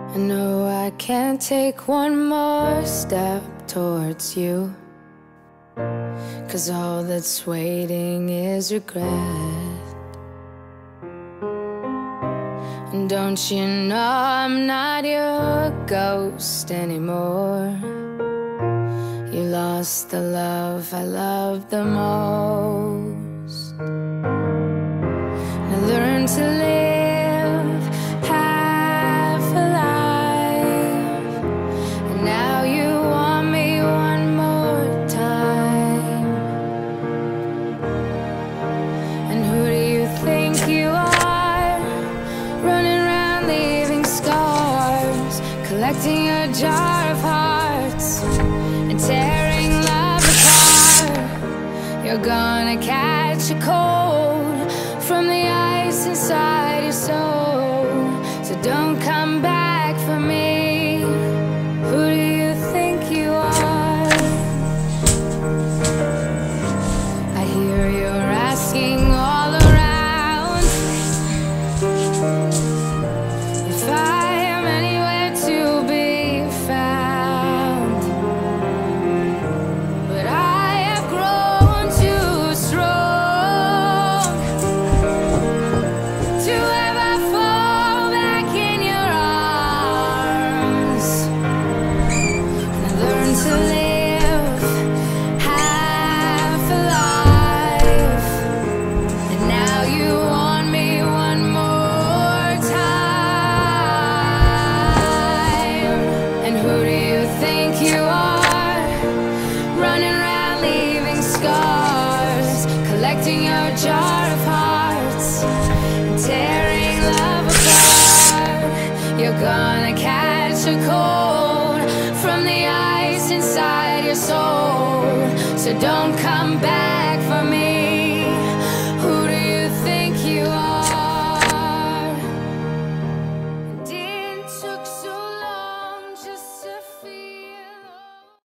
I know I can't take one more step towards you, 'cause all that's waiting is regret. And don't you know I'm not your ghost anymore? You lost the love I loved the most. And I learned to live half alive, and now you want me one more time. And who do you think you are, running around leaving scars, collecting a jar of hearts and tearing love apart? You're gonna catch a cold from the ice inside your soul, so don't come back for me. Who do you think you are? I hear you're asking all around if I am anywhere to be found, but I have grown too strong to ever fall back in your arms. And I learned to live half alive, and now you want me one more time. And who do you think you are, running around leaving scars, collecting your jar of hearts and tearing love apart? You're gonna catch a cold from the ice inside your soul, so don't come back